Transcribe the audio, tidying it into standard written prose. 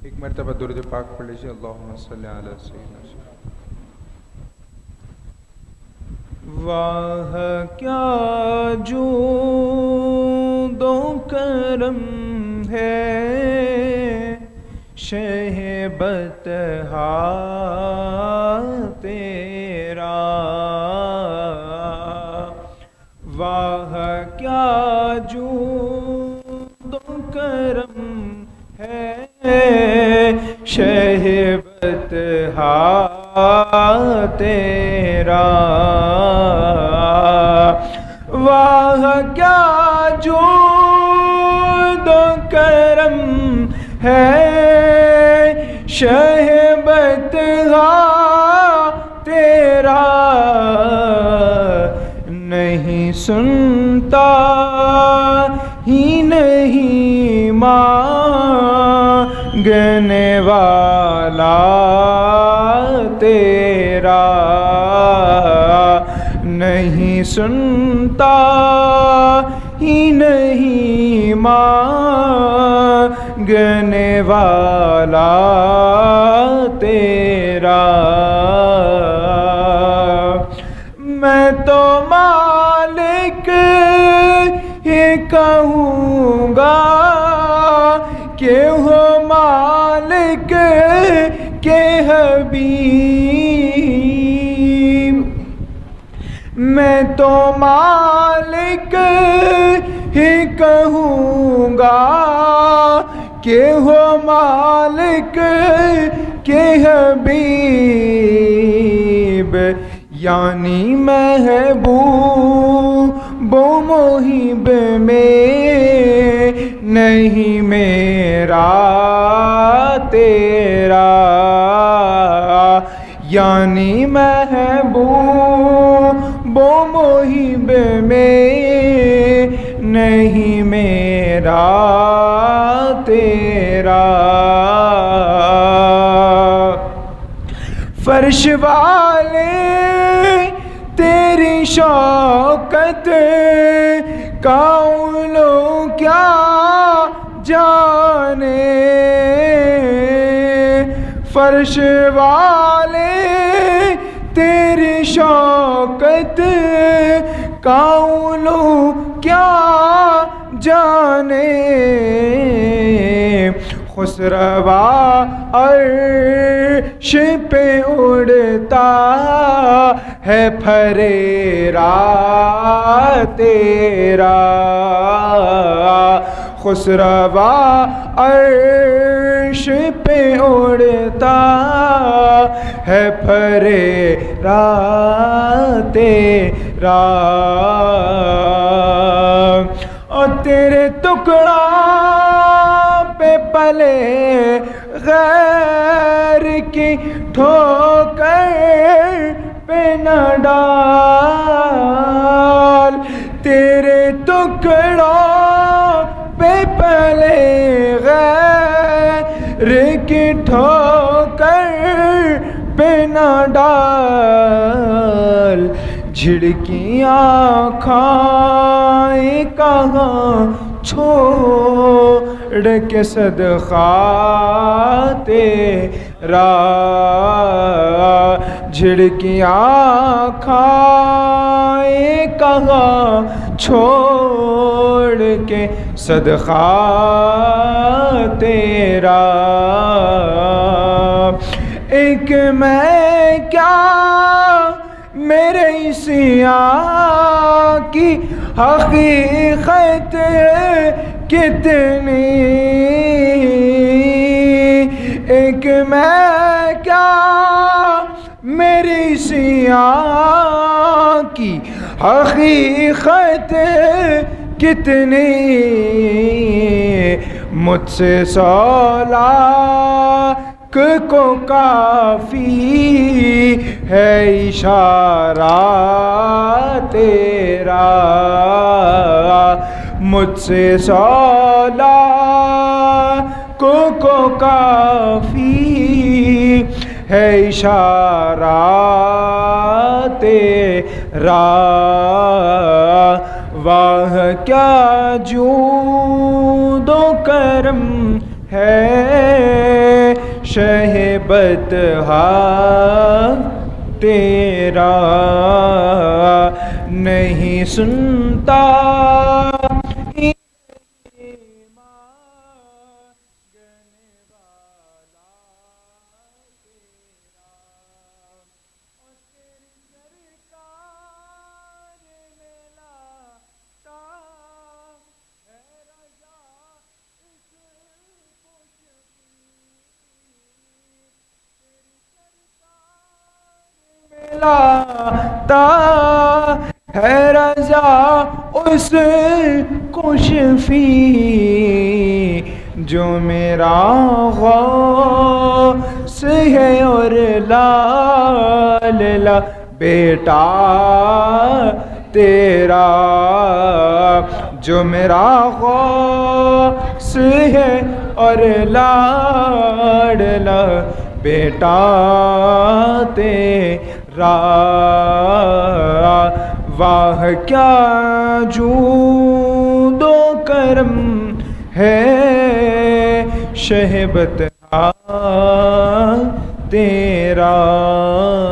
एक मरतबा दुरूद पाक पढ़ लीजिए। अल्लाहुम्मा सल्ली अला सय्यिदिना। वाह क्या जूदो करम है शहबतहा तेरा। वाह क्या जूदो करम है शहबतहा तेरा। वाह क्या जूदो करम है शहबतहा तेरा। नहीं सुनता ही नहीं मांगने वाला तेरा। नहीं सुनता ही नहीं मांगने वाला तेरा। मैं तो मालिक ही कहूँगा कि हो मालिक के हबीब। मैं तो मालिक ही कहूँगा कि हो मालिक के हबीब। यानी महबूब मुहिब में नहीं मेरा तेरा। यानी महबूब मुहिब में नहीं मेरा तेरा। फर्श वाले तेरी शौकत काउलो क्या जाने। फर्श वाले तेरी शौकत काउलो क्या जाने। खुसरवा अर्श पे उड़ता है फरेरा तेरा। खुसरवा अर्श पे उड़ता है फरेरा तेरा। और तेरे टुकड़ा पे पले गैर की ठोकर पे न डाल। तेरे टुकड़ों पे पले गैर की ठोकर पे न डाल। झिड़कियाँ खाए कहाँ छोड़ के सदका तेरा। झिड़कियाँ खाए कहाँ छोड़ के सदका तेरा। एक मैं क्या मेरे इसिया की हकीकत कितनी। एक मैं क्या मेरी सिया की हकीकत कितनी। मुझसे 100 लाख को काफी है इशारा तेरा। मुझसे 100 लाख को काफी है इशारा तेरा। वाह क्या जूदो करम है शहबतहा तेरा नहीं सुनता लाता है रजा उस कुशफी जो मेरा गौस है और लाल बेटा तेरा जो मेरा गौस है और लाडला बेटा तेरा वाह क्या जूदो करम है शहबतहा तेरा।